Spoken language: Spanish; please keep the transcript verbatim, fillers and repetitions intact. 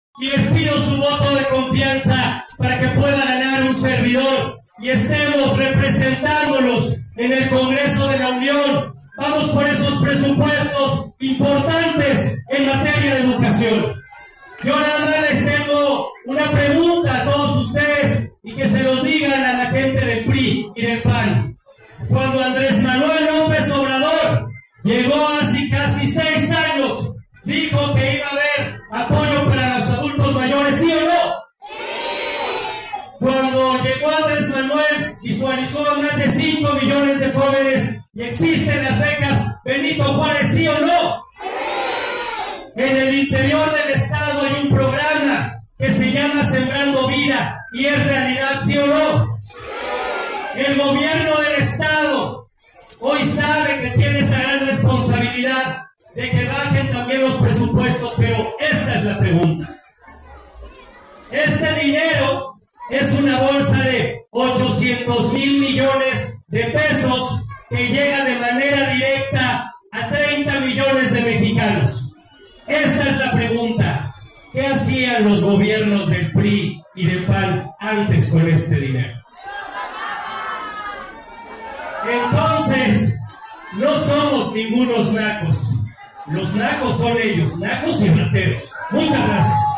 y les pido su voto de confianza para que pueda ganar un servidor y estemos representándolos en el Congreso de la Unión. Vamos por esos presupuestos importantes en materia de educación. Yo nada más les tengo una pregunta a todos ustedes y que se los digan a la gente del P R I y del P A N. Cuando Andrés Manuel López Obrador llegó hace casi seis años, dijo que iba a haber apoyo para los adultos mayores, ¿sí o no? Cuando llegó Andrés Manuel, visualizó a más de cinco millones de jóvenes y existen las becas Benito Juárez, ¿sí o no? En el interior del estado hay un programa que se llama Sembrando Vida y es realidad, ¿sí o no? El gobierno del estado hoy sabe que tiene esa gran responsabilidad de que bajen también los presupuestos, pero esta es la pregunta. Este dinero es una bolsa de ochocientos mil millones de pesos que llega de manera directa a treinta millones de mexicanos. Esta es la pregunta. ¿Qué hacían los gobiernos del P R I y del P A N antes con este dinero? Entonces, no somos ningunos nacos. Los nacos son ellos, nacos y rateros. Muchas gracias.